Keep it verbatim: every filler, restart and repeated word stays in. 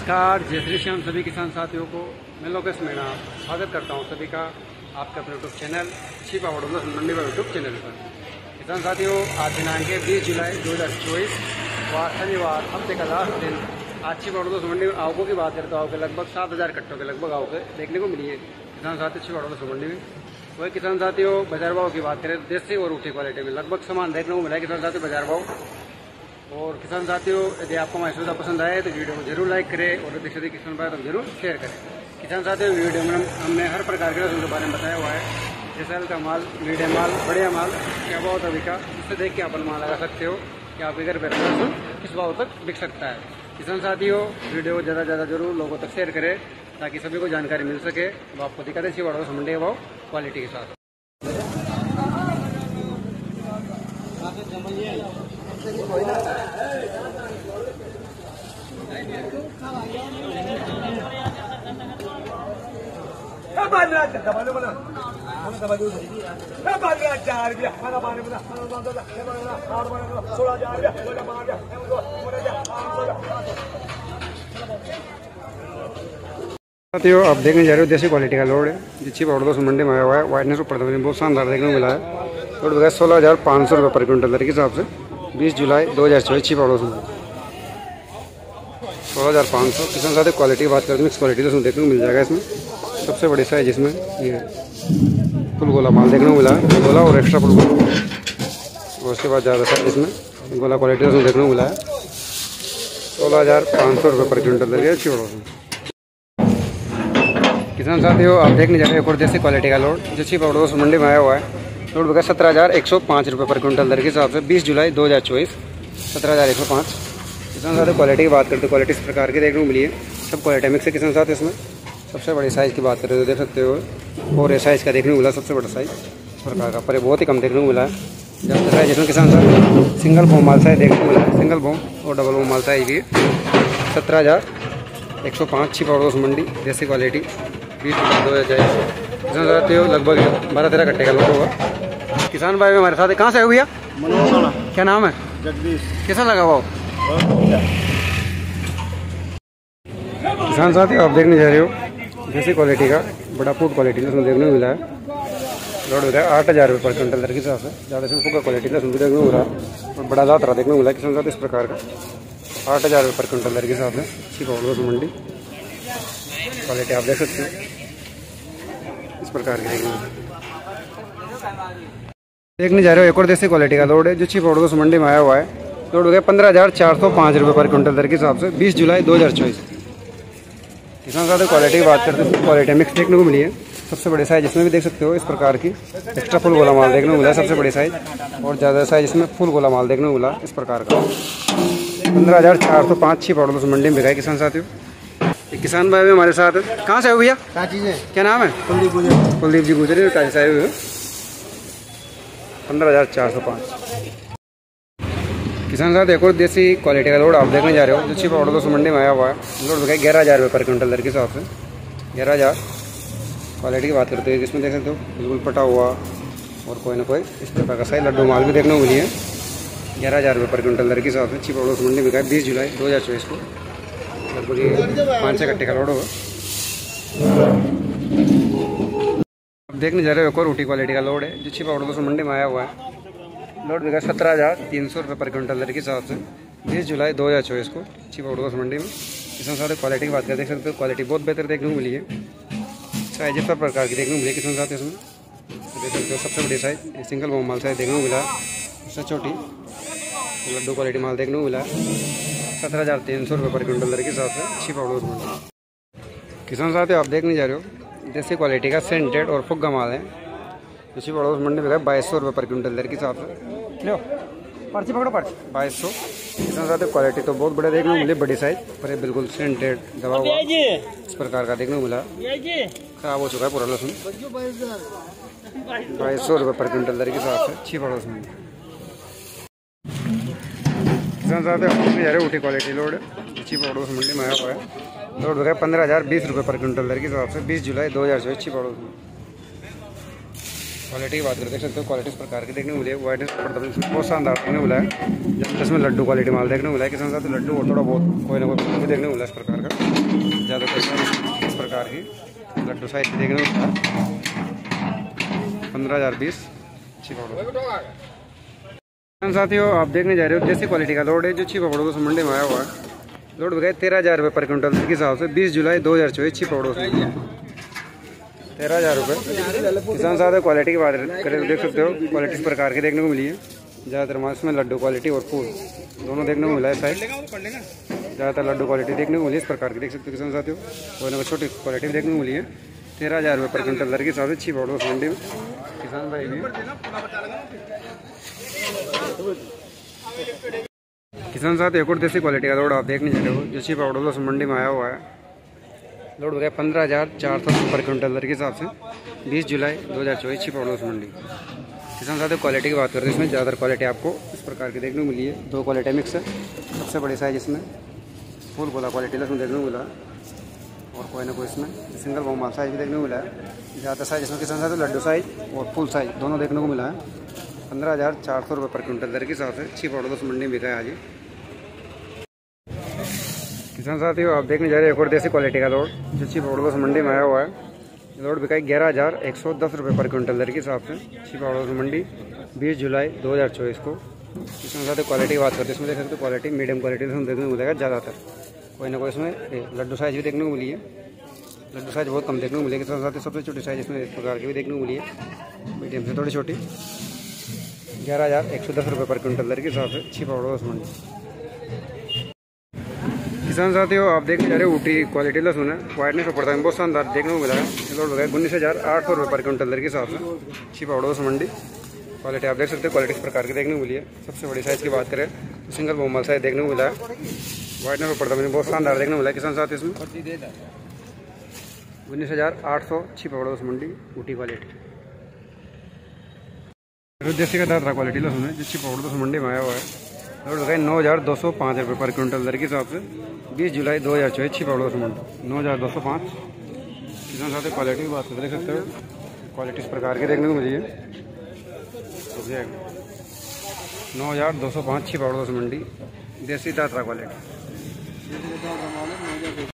नमस्कार, जय श्री श्याम सभी किसान साथियों को। मैं लोकेश मीणा स्वागत करता हूं सभी का आपके अपने यूट्यूब चैनल छिपा वडोदरा मंडी पर यूट्यूब चैनल पर। किसान साथियों, आज दिनांक है बीस जुलाई दो हज़ार चौबीस व शनिवार हफ्ते का लास्ट दिन। आज छिपा वडोदरा मंडी में आवकों की बात करें तो आवके लगभग सात हज़ार कट्टों के लगभग आवके देखने को मिली है किसान साथियों छिपा वडोदरा मंडी में। वही किसान साथियों, बाजार भाव की बात करें देसी और ऊँची क्वालिटी में लगभग सामान देखने को मिला है किसान साथियों बाजार भाव। और किसान साथियों, यदि आपको हमारी सुविधा पसंद आए तो वीडियो को जरूर लाइक करें और अधिक से अधिक किसान भाई तो जरूर शेयर करें। किसान साथियों, वीडियो में हमने हर प्रकार के रसों के बारे में बताया हुआ है, जैसे हल्का माल, मीडियम माल, बढ़िया माल, क्या भाव तक बिका, इससे देख के आप अनुमान लगा सकते हो कि आपके घर पर लहसुन किस भाव तक बिक सकता है। किसान साथियों, वीडियो को ज़्यादा से ज़्यादा जरूर लोगों तक शेयर करें ताकि सभी को जानकारी मिल सके। तो आपको दिक्कत है छिपा वडोदरा मंडी के भाव क्वालिटी के साथ। साथियों, आप देखने जा रहे हो देसी क्वालिटी का लोड है जो छिपा वडोदरा मंडी में आया हुआ है। वाइटनेस ऊपर बहुत शानदार देखने को मिला है। लोड वगैरह सोलह हज़ार पाँच सौ रुपये पर क्विंटल के हिसाब से बीस जुलाई दो हज़ार चौबीस छिपा वडोदरा में सोलह हज़ार पाँच सौ। किसान साथियों, क्वालिटी की बात करते हैं, मिक्स क्वालिटी तो देखने को मिल जाएगा। इसमें सबसे बड़ी साइज इसमें ये फुल गोला माल देखने को मिला है, गोला और एक्स्ट्रा फुल गोला। और उसके बाद ज़्यादा साइज इसमें गोला क्वालिटी तो देखने को मिला है सोलह हज़ार पाँच सौ रुपये पर क्विंटल के छिपा वडोदरा में। किसान साथियों, आप देखने जा रहे हैं एक और देसी क्वालिटी का लोड जो छिपा वडोदरा मंडी में आया हुआ है। लोड वगैरह सत्रह हज़ार एक सौ पाँच रुपये पर क्विंटल दर के हिसाब से बीस जुलाई दो हज़ार चौबीस सत्रह हज़ार एक सौ पाँच। किसान साथियों, क्वालिटी की बात करते हैं, क्वालिटी इस प्रकार की देखने को मिली है। सब क्वालिटी मिक्स है किसान साथियों। इसमें सबसे बड़ी साइज़ की बात करें तो देख सकते हो, और ये साइज़ का देखने को मिला सबसे बड़ा साइज़ इस प्रकार का, पर बहुत ही कम देखने को मिला है। ज़्यादा साइज जिसमें किसान साथियों सिंगल बॉम माल साइज देखने को मिला है, सिंगल बॉम और डबल बॉम माल साइज भी है। सत्रह हज़ार एक सौ पाँच छिपा वडोदरा मंडी देसी क्वालिटी बीस जुलाई दो हज़ार चौबीस। किसान साथियों, लगभग बारह तेरह कट्टे का लोड होगा। किसान भाई हमारे साथ कहाँ से है भैया? क्या नाम है? जगदीश। कैसा लगा वो? किसान साथियों, आप देखने जा रहे हो देसी क्वालिटी का बड़ा फूड क्वालिटी लहसुन देखने को मिला है। लोड होता है आठ हज़ार रुपये पर क्विंटल दर के हिसाब से। ज़्यादा से फूका क्वालिटी लहसुन देखने को मिला है और बड़ा ज़्यादा देखने को मिला है किसान साथियों। इस प्रकार का आठ हज़ार रुपये पर क्विंटल दर के हिसाब से छिपा वडोदरा मंडी क्वालिटी आप देख सकते हो। इस प्रकार की देखने देखने जा रहे हो एक और देसी क्वालिटी का लोड है जो छिपा वडोदरा मंडी में आया हुआ है। लोड हो गया पंद्रह हज़ार चार सौ पाँच रुपये पर क्विंटल दर के हिसाब से बीस जुलाई दो हज़ार चौबीस। किसान साथियों, क्वालिटी की बात करते हैं, क्वालिटी मिक्स देखने को मिली है। सबसे बड़ी साइज इसमें भी देख सकते हो इस प्रकार की एक्स्ट्रा फुल गोला माल देखने को मिला है सबसे बड़ी साइज, और ज़्यादा साइज इसमें फुल गोला माल देखने को मिला इस प्रकार का। पंद्रह हज़ार चार सौ पाँच छिपा वडोदरा मंडी में बिका है किसान साथियों। किसान भाई भी हमारे साथ है। कहाँ से हो भैया? क्या नाम है? कुलदीप गुजर। कुलदीप जी गुजरे कहाँ से आए हुए? पंद्रह हज़ार चार सौ पाँच। किसान साथ एक और देसी क्वालिटी का लोड आप देखने जा रहे हो जो छिपा वडोदरा मंडी में आया हुआ है। लोड बिका ग्यारह हज़ार रुपये पर क्विंटल दर के हिसाब से ग्यारह हज़ार। क्वालिटी की बात करते हैं, इसमें देख सकते हो बिल्कुल पटा हुआ और कोई ना कोई इस प्रकार का सही लड्डू माल भी देखने को मिली है। ग्यारह हज़ार रुपये पर क्विंटल दर के हिसाब से छिपा वडोदरा मंडी में बिका है बीस जुलाई दो हज़ार चौबीस को। लगभग पाँच छः कट्टे का लोड होगा। अब देखने जा रहे हो एक और ऊटी क्वालिटी का लोड है जो छिपा वडोदरा मंडी में आया हुआ है। लोड बिका सत्रह हज़ार तीन सौ रुपये पर क्विंटल दर के हिसाब से बीस जुलाई दो हज़ार चौबीस को छिपा वडोदरा मंडी में। किसान साथियों, क्वालिटी की बात कर देख सकते हो, क्वालिटी बहुत बेहतर देखने को मिली है। साइज सब प्रकार की देखने को मिली है किसान साथियों। इसमें देख सकते हो सबसे बड़ी साइज सिंगल बॉम माल साइज देखने को मिला है। उससे छोटी लड्डू क्वालिटी माल देखने को मिला है सत्रह हज़ार तीन सौ रुपये पर क्विंटल दर के हिसाब से छिपा वडोदरा मंडी। किसान साथियों, आप देखने जा रहे हो देसी क्वालिटी का सेंटेड और फुग्गा माल है जो छिपा वडोदरा मंडी में बाईस सौ रुपये पर क्विंटल दर के हिसाब से। लो पर्ची पकड़ो, पर्ची बाईस सौ। किसान साथियों, क्वालिटी तो बहुत बड़े देखने को मिली, बड़ी साइज पर ये बिल्कुल सेंटेड दबा हुआ इस प्रकार का देखने को मिला। खराब हो चुका है पूरा लहसुन। बाईस सौ रुपये पर क्विंटल दर के हिसाब से छिपा वडोदरा मंडी। किसान साथियों, जा रहे ऊटी क्वालिटी लोड छिपा वडोदरा मंडी में आया हुआ है। लोड वगैरह पंद्रह हज़ार बीस रुपये पर क्विंटल दर के हिसाब से बीस जुलाई दो हज़ार चौबीस छिपा वडोदरा। क्वालिटी की बात करते देख सकते हो, क्वालिटी इस प्रकार की देखने को मिली है। वाइटनेस बहुत शानदार देखने को मिला है। जब इसमें लड्डू क्वालिटी माल देखने को मिला है। किसान साथ लड्डू और थोड़ा बहुत कोई ना कोई देखने को मिला इस प्रकार का। ज़्यादा कोई इस प्रकार की लड्डू साइज देखने को मिला पंद्रह हज़ार बीस अच्छी पाउडर। साथियों आप देखने जा रहे हो देसी क्वालिटी का लोड है जो छिपा पड़ोस मंडी में आया हुआ है। लोड बिका तेरह हज़ार रुपये पर क्विंटल के हिसाब से बीस जुलाई दो हज़ार चौबीस छिपा पड़ोस तेरह हज़ार रुपये। किसान साथ क्वालिटी की बात करें देख सकते हो, क्वालिटी इस प्रकार की देखने को मिली है। ज़्यादातर माल इसमें लड्डू क्वालिटी और फूल दोनों देखने को मिला है। साइज ज़्यादातर लड्डू क्वालिटी देखने को मिली है इस प्रकार की देख सकते हो किसान साथियों। कोई ना कोई छोटी क्वालिटी भी देखने को मिली है। तेरह हज़ार रुपये पर क्विंटल दर के हिसाब से छिपा पड़ोस मंडी में किसान भाई भी किसान साथ एक और देसी क्वालिटी का लोड आप देखने जा रहे हो जो छिपा पड़ोस मंडी में आया हुआ है। लोड वगैरह पंद्रह हज़ार चार सौ पर क्विंटल दर के हिसाब से बीस जुलाई दो हज़ार चौबीस छिपा पड़ोस मंडी। किसान साथ क्वालिटी की बात करते हैं, इसमें ज़्यादातर क्वालिटी आपको इस प्रकार की देखने को मिली है। दो क्वालिटी मिक्स है। सबसे बड़ी साइज इसमें फुल गोला क्वालिटी इसमें देखने को मिला है और कोई ना कोई इसमें सिंगल बॉम्बाल साइज भी देखने को मिला है। ज़्यादा साइज इसमें किसान साथ लड्डू साइज और फुल साइज दोनों देखने को मिला है। पंद्रह हज़ार चार सौ रुपये पर क्विंटल दर के हिसाब से छिपा पड़ोस मंडी में बिका है आज। किसान साथियों आप देखने जा रहे हैं एक और देसी क्वालिटी का लोड जो छिपा पड़ोस मंडी में आया हुआ है। लोड बिका है ग्यारह हज़ार एक सौ दस रुपये पर क्विंटल दर के हिसाब से छिपा पड़ोस मंडी बीस जुलाई दो हज़ार चौबीस को। किसान साथियों क्वालिटी की बात करते हैं, इसमें देख सकते हो क्वालिटी मीडियम क्वालिटी से देखने को मिलेगा। ज़्यादातर कोई ना कोई इसमें लड्डू साइज भी देखने को मिली है। लड्डू साइज बहुत कम देखने को मिली है किसान साथियों। सबसे छोटी साइज इसमें इस प्रकार की भी देखने को मिली है, मीडियम से थोड़ी छोटी। ग्यारह हज़ार एक सौ दस रुपये पर क्विंटल दर के हिसाब से छिपा पड़ोस मंडी। किसान साथियों आप देखने जा रहे हो ऊटी क्वालिटी लहसुन है। वाइटनेस और पड़ता है बहुत शानदार देखने को मिला है। लोड वगैरह उन्नीस हज़ार आठ सौ रुपये पर क्विंटल दर के हिसाब से छिपा पड़ोस मंडी। क्वालिटी आप देख सकते हो, क्वालिटी इस प्रकार की देखने को मिली है। सबसे बड़ी साइज़ की बात करें तो सिंगल बॉम्बल साइज देखने को मिला है। वाइटनेस और पड़ता है बहुत शानदार देखने को मिला है किसान साथियों। इसमें उन्नीस हज़ार आठ सौ छिपा पड़ोस मंडी ऊटी क्वालिटी। देसी का दादरा क्वालिटी लहसुन है जो छिपा पड़ोस मंडी में आया हुआ है। लोड लगाए नौ हज़ार दो सौ पाँच रुपये पर क्विंटल दर के हिसाब से बीस जुलाई दो हज़ार चौबीस छिपा पड़ोस मंडी नौ हज़ार दो सौ पाँच। किसान साथ क्वालिटी की बात कर देख सकते हो, क्वालिटी इस प्रकार की देखने को मिली है। नौ हज़ार दो सौ पाँच छिपा पड़ोस मंडी देसी दादरा क्वालिटी।